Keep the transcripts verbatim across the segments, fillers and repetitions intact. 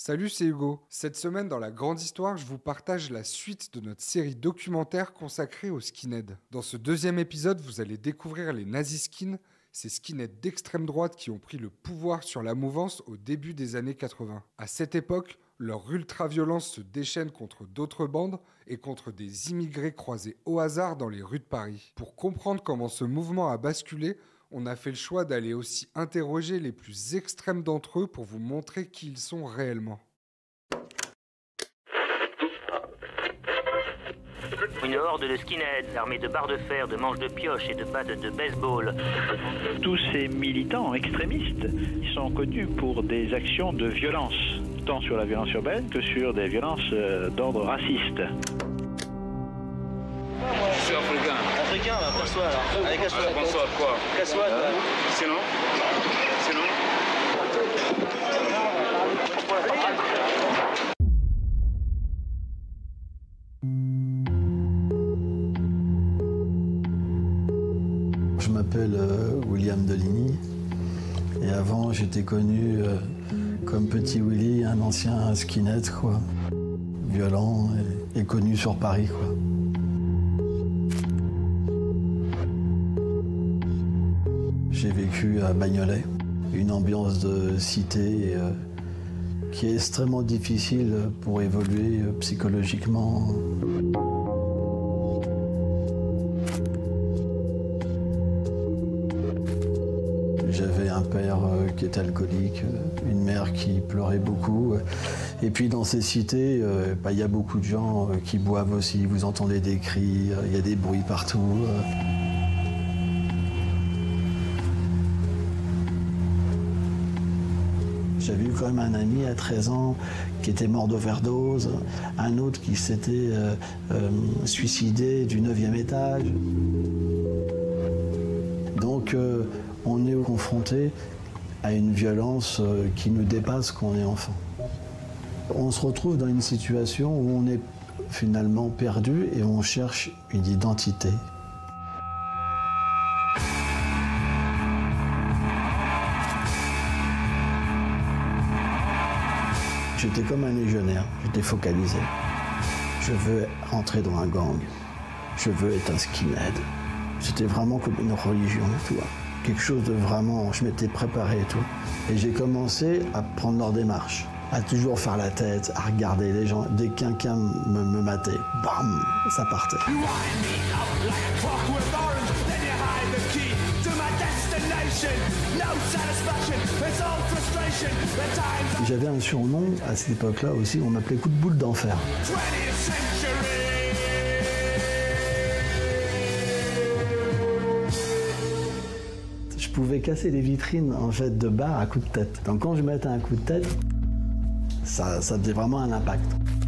Salut, c'est Hugo. Cette semaine, dans la grande histoire, je vous partage la suite de notre série documentaire consacrée aux skinheads. Dans ce deuxième épisode, vous allez découvrir les nazi-skins, ces skinheads d'extrême droite qui ont pris le pouvoir sur la mouvance au début des années quatre-vingts. À cette époque, leur ultra-violence se déchaîne contre d'autres bandes et contre des immigrés croisés au hasard dans les rues de Paris. Pour comprendre comment ce mouvement a basculé, on a fait le choix d'aller aussi interroger les plus extrêmes d'entre eux pour vous montrer qui ils sont réellement. Une horde de skinheads armés de barres de fer, de manches de pioche et de battes de baseball. Tous ces militants extrémistes, ils sont connus pour des actions de violence, tant sur la violence urbaine que sur des violences euh, d'ordre raciste. Je suis africain. Africain, bah casse-toi alors. Allez, casse-toi. Alors, casse-toi de quoi? Casse-toi, toi. Sinon Sinon Je m'appelle euh, William Deligny et avant j'étais connu euh, comme Petit Willy, un ancien skinhead quoi, violent et, et connu sur Paris quoi. J'ai vécu à Bagnolet, une ambiance de cité euh, qui est extrêmement difficile pour évoluer euh, psychologiquement. J'avais un père euh, qui était alcoolique, euh, une mère qui pleurait beaucoup. Et puis dans ces cités, il euh, bah, y a beaucoup de gens euh, qui boivent aussi. Vous entendez des cris, il euh, y a des bruits partout. Euh. J'avais eu quand même un ami à treize ans qui était mort d'overdose, un autre qui s'était euh, euh, suicidé du neuvième étage. Donc euh, on est confronté à une violence euh, qui nous dépasse quand on est enfant. On se retrouve dans une situation où on est finalement perdu et on cherche une identité. J'étais comme un légionnaire, j'étais focalisé. Je veux rentrer dans un gang, je veux être un skinhead. C'était vraiment comme une religion, tu vois. Quelque chose de vraiment, je m'étais préparé et tout. Et j'ai commencé à prendre leur démarche, à toujours faire la tête, à regarder les gens. Dès que quelqu'un me, me matait, bam, ça partait. J'avais un surnom à cette époque-là aussi, on m'appelait Coup de boule d'enfer. Je pouvais casser les vitrines en fait de bar à coup de tête. Donc quand je mettais un coup de tête, ça, ça faisait vraiment un impact.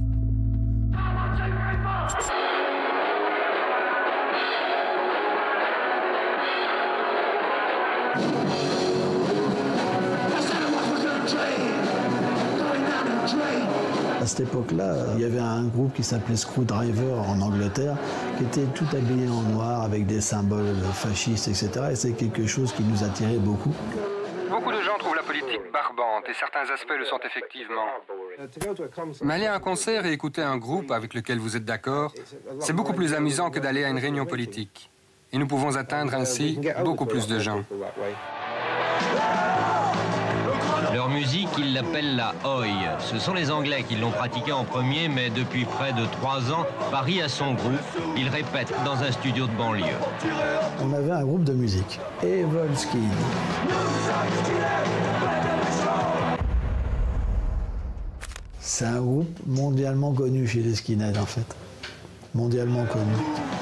À cette époque-là, il y avait un groupe qui s'appelait Screwdriver en Angleterre, qui était tout habillé en noir avec des symboles fascistes, et cetera. Et c'est quelque chose qui nous attirait beaucoup. Beaucoup de gens trouvent la politique barbante et certains aspects le sont effectivement. Mais aller à un concert et écouter un groupe avec lequel vous êtes d'accord, c'est beaucoup plus amusant que d'aller à une réunion politique. Et nous pouvons atteindre ainsi beaucoup plus de gens. Leur musique, ils l'appellent la Oi. Ce sont les Anglais qui l'ont pratiquée en premier, mais depuis près de trois ans, Paris a son groupe. Ils répètent dans un studio de banlieue. On avait un groupe de musique, Evil Skin. C'est un groupe mondialement connu chez les skinheads, en fait. Mondialement connu.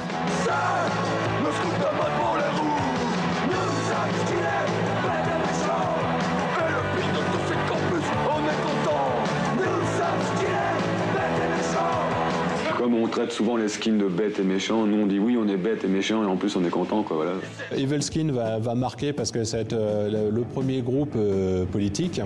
Comme on traite souvent les skins de bêtes et méchants, nous on dit oui on est bêtes et méchants et en plus on est content quoi voilà. Evil Skin va, va marquer parce que c'est euh, le, le premier groupe euh, politique.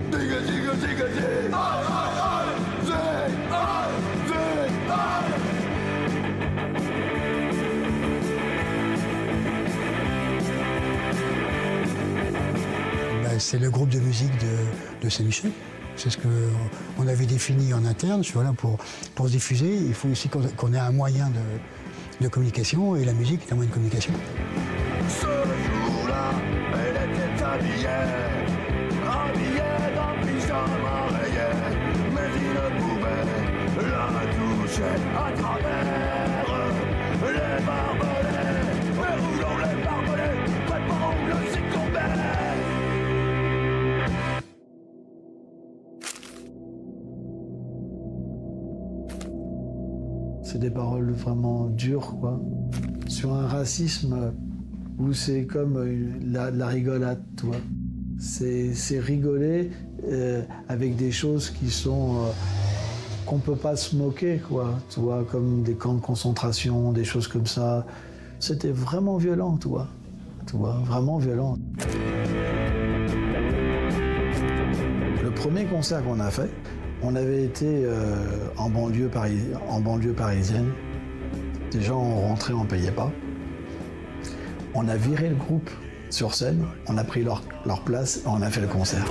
C'est le groupe de musique de, de Saint-Michel. C'est ce qu'on avait défini en interne. Voilà, pour, pour se diffuser, il faut aussi qu'on qu'on ait un moyen de, de communication, et la musique est un moyen de communication. Ce jour-là, elle était habillée, habillée d'un pyjama rayé, mais il ne pouvait la toucher à travers les barbelés, mais roulant les barbelés, préparons le succomber. C'est des paroles vraiment dures, quoi. Sur un racisme où c'est comme une, la, la rigolade, tu vois. C'est rigoler euh, avec des choses qui sont... Euh, qu'on peut pas se moquer, quoi. Tu vois, comme des camps de concentration, des choses comme ça. C'était vraiment violent, tu vois. Tu vois, vraiment violent. Le premier concert qu'on a fait, on avait été euh, en, banlieue Paris, en banlieue parisienne. Des gens ont rentré, on ne payait pas. On a viré le groupe sur scène, on a pris leur, leur place et on a fait le concert.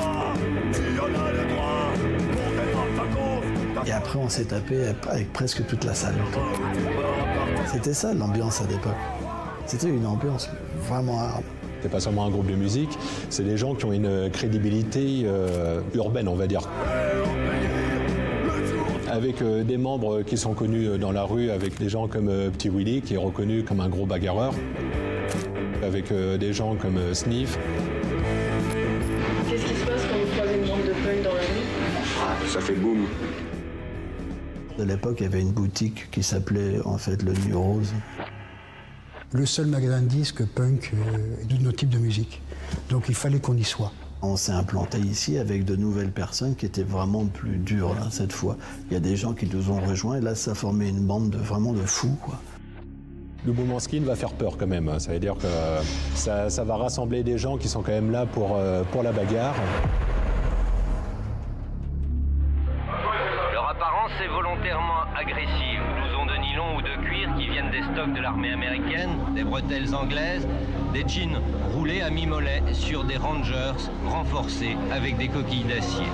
Et après, on s'est tapé avec presque toute la salle. C'était ça l'ambiance à l'époque. C'était une ambiance vraiment hard. C'est pas seulement un groupe de musique, c'est des gens qui ont une crédibilité euh, urbaine, on va dire. Avec euh, des membres qui sont connus dans la rue, avec des gens comme euh, Petit Willy, qui est reconnu comme un gros bagarreur, avec euh, des gens comme euh, Sniff. Qu'est-ce qui se passe quand vous croisez une bande de punk dans la rue? Ça fait boum. À l'époque, il y avait une boutique qui s'appelait en fait le New Rose. Le seul magasin de disques punk euh, et de notre type de musique. Donc il fallait qu'on y soit. On s'est implanté ici avec de nouvelles personnes qui étaient vraiment plus dures là, cette fois. Il y a des gens qui nous ont rejoints et là ça formait une bande de, vraiment de fous, quoi. Le mouvement skin va faire peur quand même. Ça veut dire que ça, ça va rassembler des gens qui sont quand même là pour, pour la bagarre. Leur apparence est volontairement agressive. Blousons de nylon ou de cuir qui viennent des stocks de l'armée américaine, des bretelles anglaises, des jeans roulés à mi-mollet sur des Rangers renforcés avec des coquilles d'acier.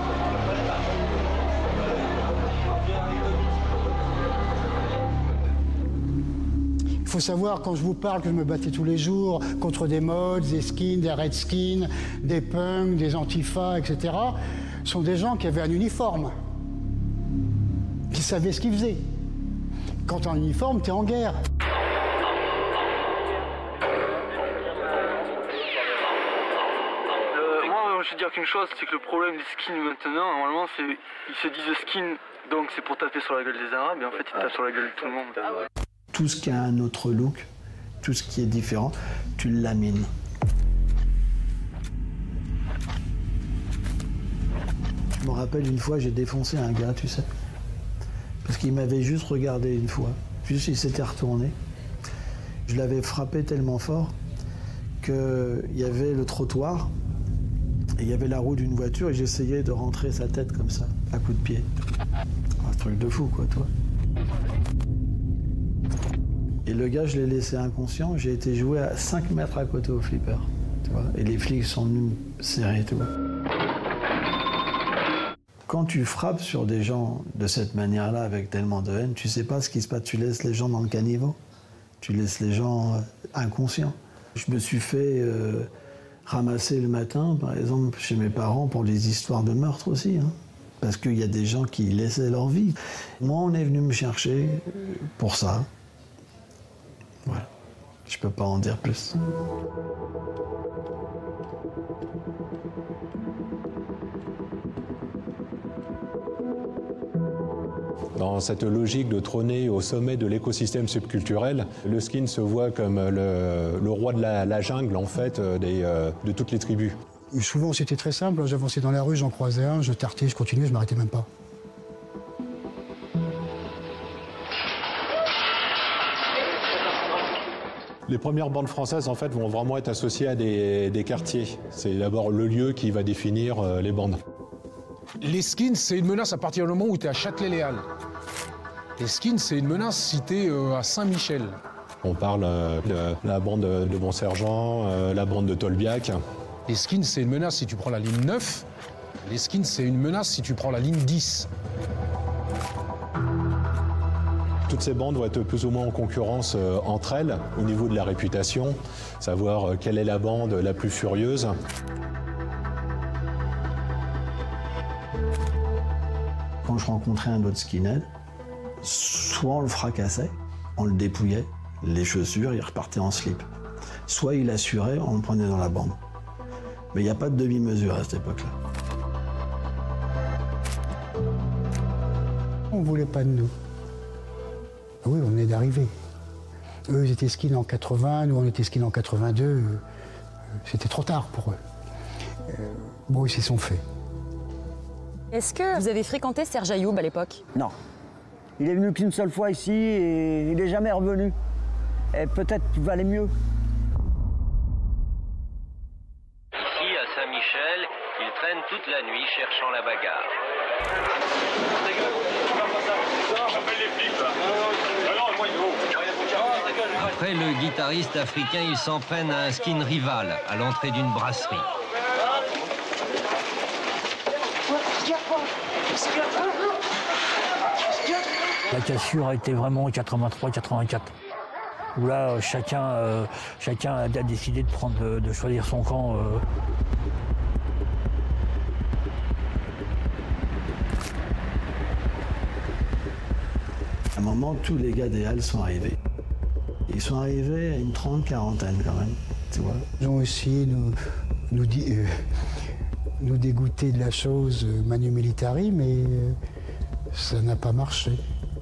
Il faut savoir, quand je vous parle que je me battais tous les jours contre des mods, des skins, des redskins, des punks, des antifas, et cetera, sont des gens qui avaient un uniforme, qui savaient ce qu'ils faisaient. Quand t'es en uniforme, t'es en guerre. Je veux dire qu'une chose, c'est que le problème des skins maintenant, normalement, c'est ils se disent skin, donc c'est pour taper sur la gueule des Arabes, et en fait, ils tapent sur la gueule de tout le monde. Tout ce qui a un autre look, tout ce qui est différent, tu le lamines. Je me rappelle une fois, j'ai défoncé un gars, tu sais, parce qu'il m'avait juste regardé une fois, juste il s'était retourné. Je l'avais frappé tellement fort qu'il y avait le trottoir. Et il y avait la roue d'une voiture et j'essayais de rentrer sa tête comme ça, à coups de pied. Un truc de fou, quoi, toi. Et le gars, je l'ai laissé inconscient. J'ai été jouer à cinq mètres à côté au flipper, tu vois. Et les flics sont venus me serrer, tu vois. Quand tu frappes sur des gens de cette manière-là, avec tellement de haine, tu sais pas ce qui se passe. Tu laisses les gens dans le caniveau. Tu laisses les gens euh, inconscients. Je me suis fait... Euh, ramasser le matin, par exemple, chez mes parents pour les histoires de meurtre aussi. Hein. Parce qu'il y a des gens qui laissaient leur vie. Moi, on est venu me chercher pour ça. Voilà. Je peux pas en dire plus. Dans cette logique de trôner au sommet de l'écosystème subculturel, le skin se voit comme le, le roi de la, la jungle, en fait, des, euh, de toutes les tribus. Et souvent, c'était très simple. J'avançais dans la rue, j'en croisais un, je tartais, je continuais, je m'arrêtais même pas. Les premières bandes françaises, en fait, vont vraiment être associées à des, des quartiers. C'est d'abord le lieu qui va définir euh, les bandes. Les skins, c'est une menace à partir du moment où tu es à Châtelet-Les Halles. Les skins, c'est une menace si tu es euh, à Saint-Michel. On parle euh, de la bande de Bon Sergent, euh, la bande de Tolbiac. Les skins, c'est une menace si tu prends la ligne neuf. Les skins, c'est une menace si tu prends la ligne dix. Toutes ces bandes vont être plus ou moins en concurrence euh, entre elles au niveau de la réputation, savoir euh, quelle est la bande la plus furieuse. Quand je rencontrais un autre skinhead, soit on le fracassait, on le dépouillait, les chaussures, il repartait en slip. Soit il assurait, on le prenait dans la bande. Mais il n'y a pas de demi-mesure à cette époque-là. On ne voulait pas de nous. Oui, on venait d'arriver. Eux, ils étaient skins en quatre-vingts, nous, on était skins en quatre-vingt-deux. C'était trop tard pour eux. Euh, bon, ils s'y sont faits. Est-ce que vous avez fréquenté Serge Ayoub à l'époque? Non. Il est venu qu'une seule fois ici et il n'est jamais revenu. Et peut-être qu'il valait mieux. Ici, à Saint-Michel, ils traînent toute la nuit cherchant la bagarre. Après le guitariste africain, ils s'en prennent à un skin rival à l'entrée d'une brasserie. La cassure a été vraiment en quatre-vingt-trois quatre-vingt-quatre. Où là, chacun, euh, chacun a décidé de, prendre, de choisir son camp. Euh. À un moment, tous les gars des Halles sont arrivés. Ils sont arrivés à une trente, quarantaine quand même, tu vois. Ils ont essayé de nous, nous, euh, nous dégoûter de la chose euh, Manu Militari, mais euh, ça n'a pas marché.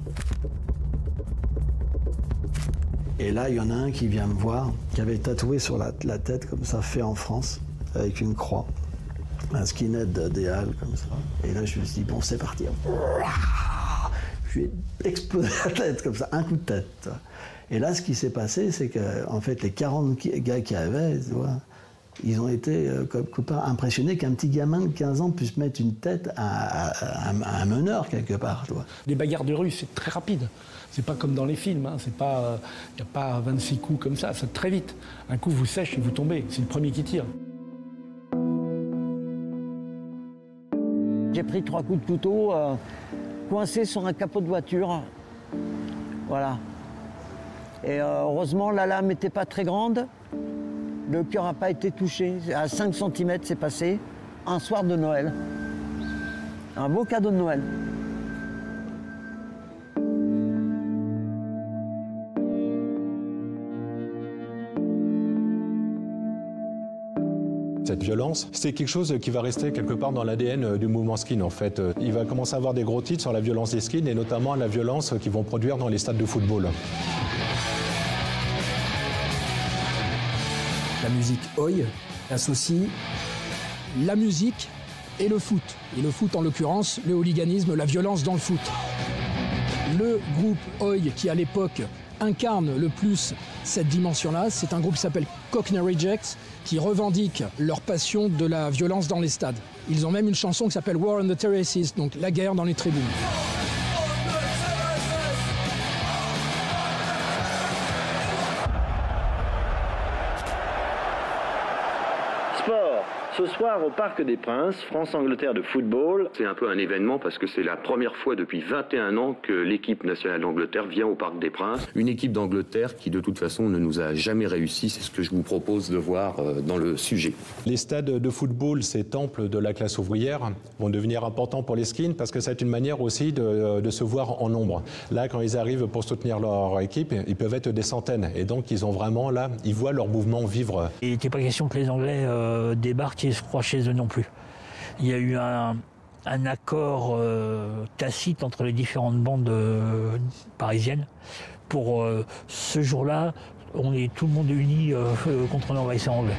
Et là, il y en a un qui vient me voir, qui avait tatoué sur la, la tête, comme ça, fait en France, avec une croix. Un skinhead des Halles, comme ça. Et là, je me suis dit, bon, c'est parti. Je lui ai explosé la tête, comme ça, un coup de tête. Et là, ce qui s'est passé, c'est que, en fait, les quarante gars qui avaient, tu vois, ils ont été, euh, comme copains, impressionnés qu'un petit gamin de quinze ans puisse mettre une tête à, à, à, à un meneur, quelque part, tu vois. Les bagarres de rue, c'est très rapide. C'est pas comme dans les films, hein. C'est pas, il n'y a pas vingt-six coups comme ça, c'est très vite. Un coup vous sèche et vous tombez, c'est le premier qui tire. J'ai pris trois coups de couteau, euh, coincés sur un capot de voiture. Voilà. Et euh, heureusement, la lame n'était pas très grande. Le cœur n'a pas été touché. À cinq centimètres, c'est passé. Un soir de Noël. Un beau cadeau de Noël. Cette violence, c'est quelque chose qui va rester quelque part dans l'A D N du mouvement skin en fait. Il va commencer à avoir des gros titres sur la violence des skins et notamment la violence qu'ils vont produire dans les stades de football. La musique Oi associe la musique et le foot. Et le foot en l'occurrence, le hooliganisme, la violence dans le foot. Le groupe Oi qui à l'époque incarne le plus cette dimension-là, c'est un groupe qui s'appelle Cockney Rejects, qui revendique leur passion de la violence dans les stades. Ils ont même une chanson qui s'appelle War on the Terraces, donc la guerre dans les tribunes. Sport. Ce soir, au Parc des Princes, France-Angleterre de football. C'est un peu un événement parce que c'est la première fois depuis vingt et un ans que l'équipe nationale d'Angleterre vient au Parc des Princes. Une équipe d'Angleterre qui, de toute façon, ne nous a jamais réussi. C'est ce que je vous propose de voir dans le sujet. Les stades de football, ces temples de la classe ouvrière, vont devenir importants pour les skins parce que c'est une manière aussi de, de se voir en nombre. Là, quand ils arrivent pour soutenir leur équipe, ils peuvent être des centaines. Et donc, ils ont vraiment, là, ils voient leur mouvement vivre. Il n'était pas question que les Anglais euh, débarquent et se croient chez eux non plus. Il y a eu un, un accord euh, tacite entre les différentes bandes euh, parisiennes. Pour euh, ce jour-là, on est tout le monde uni euh, contre l'envahisseur anglais.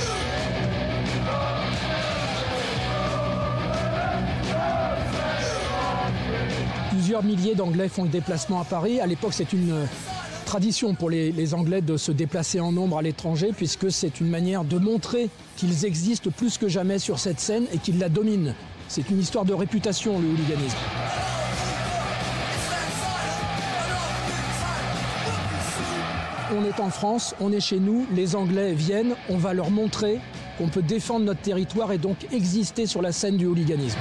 Plusieurs milliers d'Anglais font le déplacement à Paris. À l'époque, c'est une tradition pour les, les Anglais de se déplacer en nombre à l'étranger, puisque c'est une manière de montrer qu'ils existent plus que jamais sur cette scène et qu'ils la dominent. C'est une histoire de réputation, le hooliganisme. On est en France, on est chez nous, les Anglais viennent, on va leur montrer on peut défendre notre territoire et donc exister sur la scène du hooliganisme.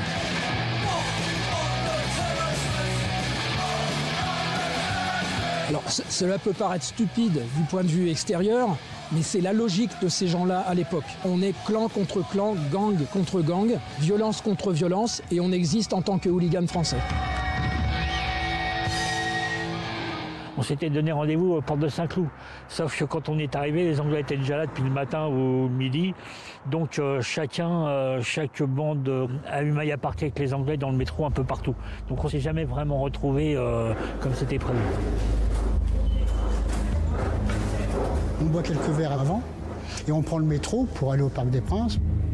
Alors, cela peut paraître stupide du point de vue extérieur, mais c'est la logique de ces gens-là à l'époque. On est clan contre clan, gang contre gang, violence contre violence, et on existe en tant que hooligan français. On s'était donné rendez-vous aux portes de Saint-Cloud. Sauf que quand on est arrivé, les Anglais étaient déjà là depuis le matin ou le midi. Donc euh, chacun, euh, chaque bande euh, a eu maille à partir avec les Anglais dans le métro un peu partout. Donc on ne s'est jamais vraiment retrouvés euh, comme c'était prévu. On boit quelques verres avant et on prend le métro pour aller au Parc des Princes.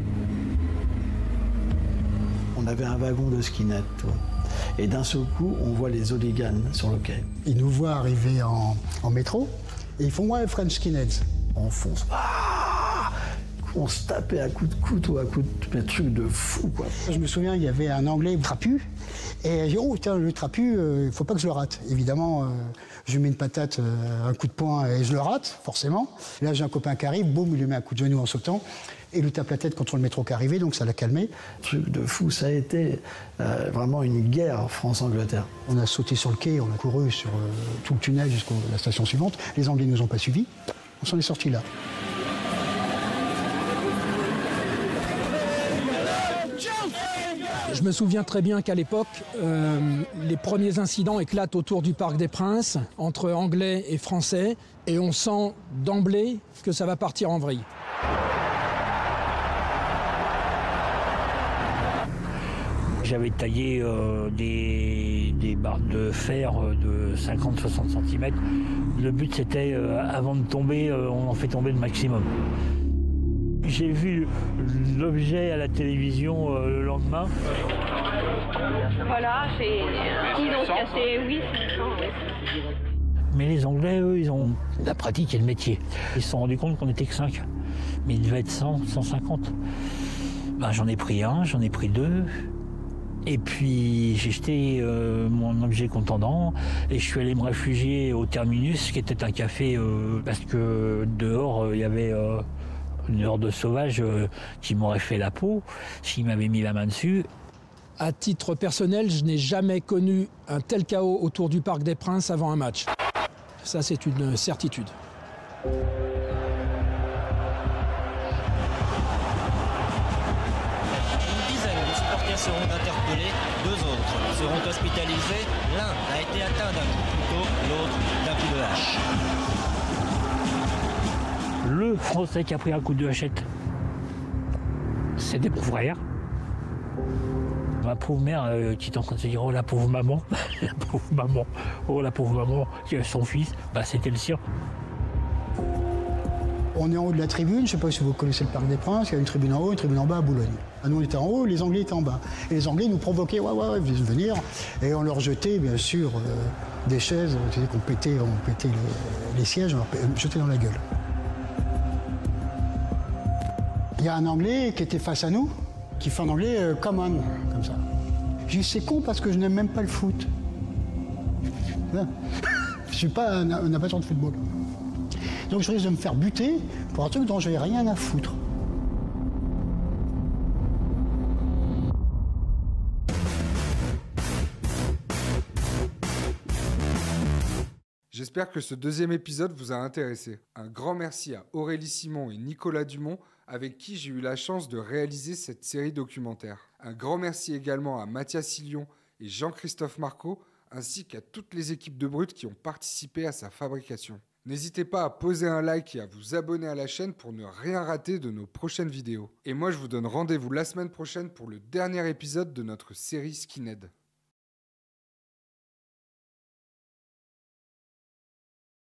On avait un wagon de skinhead, toi. Et d'un seul coup, on voit les hooligans sur le quai. Ils nous voient arriver en, en métro et ils font « Ouais, French Skinheads ». On fonce. Ah, on se tapait à coups de couteau, à coups de trucs de fou, quoi. Je me souviens, il y avait un Anglais trapu. Et j'ai dit, oh tiens, le trapu, il euh, ne faut pas que je le rate. Évidemment, euh, je lui mets une patate, euh, un coup de poing et je le rate, forcément. Et là, j'ai un copain qui arrive, boum, il lui met un coup de genou en sautant. Et il lui tape la tête contre le métro qui arrivait, donc ça l'a calmé. Truc de fou, ça a été euh, vraiment une guerre France-Angleterre. On a sauté sur le quai, on a couru sur euh, tout le tunnel jusqu'à la station suivante. Les Anglais ne nous ont pas suivis. On s'en est sortis là. Je me souviens très bien qu'à l'époque, euh, les premiers incidents éclatent autour du Parc des Princes, entre Anglais et Français, et on sent d'emblée que ça va partir en vrille. J'avais taillé euh, des, des barres de fer de cinquante à soixante centimètres. Le but c'était, euh, avant de tomber, euh, on en fait tomber le maximum. J'ai vu l'objet à la télévision euh, le lendemain. Voilà, c'est... Ils ont cassé, oui, c'est oui. Mais les Anglais, eux, ils ont la pratique et le métier. Ils se sont rendus compte qu'on n'était que cinq. Mais il devait être cent, cent cinquante. Ben, j'en ai pris un, j'en ai pris deux. Et puis j'ai jeté euh, mon objet contendant et je suis allé me réfugier au Terminus, qui était un café, euh, parce que dehors, il euh, y avait... Euh, une horde sauvage euh, qui m'aurait fait la peau s'il m'avait mis la main dessus. À titre personnel, je n'ai jamais connu un tel chaos autour du Parc des Princes avant un match. Ça, c'est une certitude. Une dizaine de supporters seront interpellés, deux autres seront hospitalisés. L'un a été atteint d'un coup de couteau, l'autre d'un coup de hache. Le Français qui a pris un coup de hachette, c'est des pauvres frères. Ma pauvre mère euh, qui est en train de se dire, oh la pauvre maman, la pauvre maman, oh la pauvre maman qui a son fils, bah c'était le sien. On est en haut de la tribune, je ne sais pas si vous connaissez le Parc des Princes, il y a une tribune en haut, une tribune en bas à Boulogne. Ah, nous on était en haut, les Anglais étaient en bas. Et les Anglais nous provoquaient, ouais ouais, ouais, venir, et on leur jetait bien sûr euh, des chaises, qu'on pétait, on pétait les, les sièges, on leur jetait dans la gueule. Il y a un Anglais qui était face à nous, qui fait en anglais euh, « come on », comme ça. J'ai dit « c'est con parce que je n'aime même pas le foot ». Je ne suis pas un, un amateur de football. Donc je risque de me faire buter pour un truc dont je n'ai rien à foutre. J'espère que ce deuxième épisode vous a intéressé. Un grand merci à Aurélie Simon et Nicolas Dumont, avec qui j'ai eu la chance de réaliser cette série documentaire. Un grand merci également à Mathias Silion et Jean-Christophe Marco, ainsi qu'à toutes les équipes de Brut qui ont participé à sa fabrication. N'hésitez pas à poser un like et à vous abonner à la chaîne pour ne rien rater de nos prochaines vidéos. Et moi je vous donne rendez-vous la semaine prochaine pour le dernier épisode de notre série Skinhead.